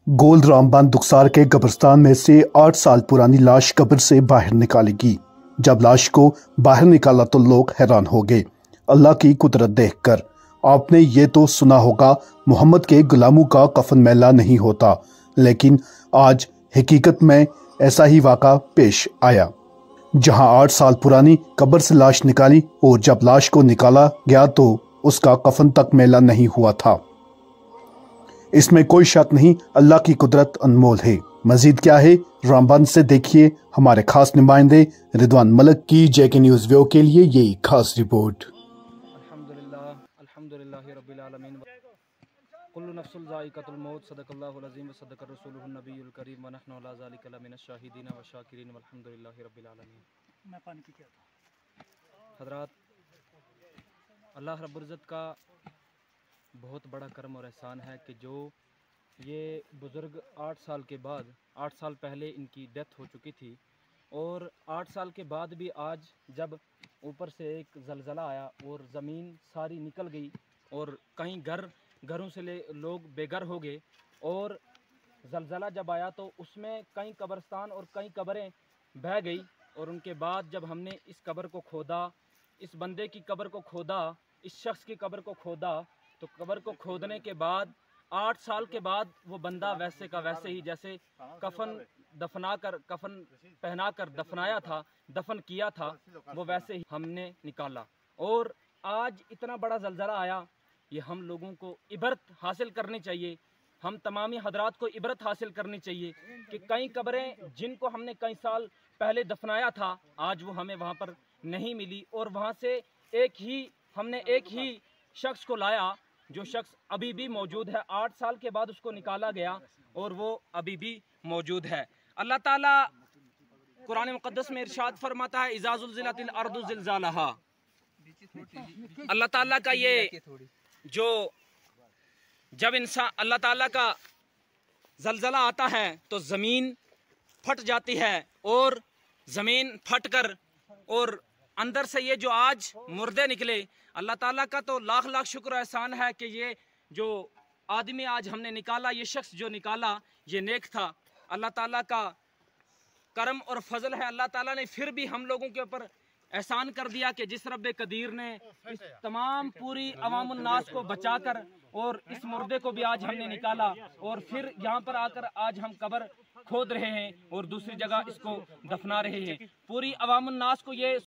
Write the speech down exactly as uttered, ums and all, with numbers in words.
Gold Ramban दुखसार के कब्रिस्तान में से आठ साल पुरानी लाश कब्र से बाहर निकाली गई। जब लाश को बाहर निकाला तो लोग हैरान हो गए अल्लाह की कुदरत देखकर। आपने ये तो सुना होगा मोहम्मद के गुलामों का कफन मैला नहीं होता, लेकिन आज हकीकत में ऐसा ही वाक़ा पेश आया, जहां आठ साल पुरानी कब्र से लाश निकाली और जब लाश को निकाला गया तो उसका कफन तक मैला नहीं हुआ था। इसमें कोई शक नहीं, अल्लाह की कुदरत अनमोल है। मजीद क्या है, रामबन से देखिए हमारे खास नुमाइंदे रिदवान मलिक की जेके न्यूज़ व्यू के लिए ये खास रिपोर्ट। अल्हम्दुलिल्लाह अल्हम्दुलिल्लाहि रब्बिल आलमीन कुल्लु नफ्सुन ज़ाइक़तुल मौत सदक़ल्लाहुल अज़ीम व सदक़ रसूलुहुन नबियुल करीम व नहनु अला ज़ालिका लमिनश शाहिदीन व शाकिरीन वल्हम्दुलिल्लाहि रब्बिल आलमीन। मैं पानी पी के आता। हज़रात, अल्लाह रब्बुल इज़्ज़त का बहुत बड़ा करम और एहसान है कि जो ये बुज़ुर्ग आठ साल के बाद आठ साल पहले इनकी डेथ हो चुकी थी और आठ साल के बाद भी आज जब ऊपर से एक ज़लज़ला आया और ज़मीन सारी निकल गई और कहीं घर घरों से ले लोग बेघर हो गए और ज़लज़ला जब आया तो उसमें कई कब्रिस्तान और कई कब्रें बह गई और उनके बाद जब हमने इस कब्र को खोदा, इस बंदे की कब्र को खोदा, इस शख्स की कब्र को खोदा, तो कब्र को खोदने के बाद आठ साल के बाद वो बंदा वैसे का वैसे ही जैसे कफन दफना कर कफन पहना कर दफनाया था, दफन किया था, वो वैसे ही हमने निकाला। और आज इतना बड़ा ज़लज़ला आया, ये हम लोगों को इबरत हासिल करनी चाहिए, हम तमामी हजरात को इबरत हासिल करनी चाहिए कि कई कब्रें जिनको हमने कई साल पहले दफनाया था आज वो हमें वहाँ पर नहीं मिली और वहाँ से एक ही हमने एक ही शख्स को लाया जो शख्स अभी भी मौजूद है। आठ साल के बाद उसको निकाला गया और वो अभी भी मौजूद है। अल्लाह ताला कुरान मुक़द्दस में इरशाद फरमाता है, इज़ा ज़ुल्ज़िलतिल अर्दु ज़िलज़ालहा। अल्लाह ताला का ये जो जब इंसान अल्लाह ताला का ज़लज़ला आता है तो ज़मीन फट जाती है और ज़मीन फट कर और अंदर से ये जो आज मुर्दे निकले, अल्लाह ताला का तो लाख लाख शुक्र एहसान है कि ये जो आदमी आज हमने निकाला, ये शख्स जो निकाला ये नेक था। अल्लाह ताला का करम और फजल है। अल्लाह ताला ने फिर भी हम लोगों के ऊपर एहसान कर दिया कि जिस रब्बे कदीर ने इस तमाम पूरी अवामुन नास को बचाकर और इस मुर्दे को भी आज हमने निकाला और फिर यहाँ पर आकर आज हम कब्र खोद रहे हैं और दूसरी जगह इसको दफना रहे हैं। पूरी अवामुन नास को ये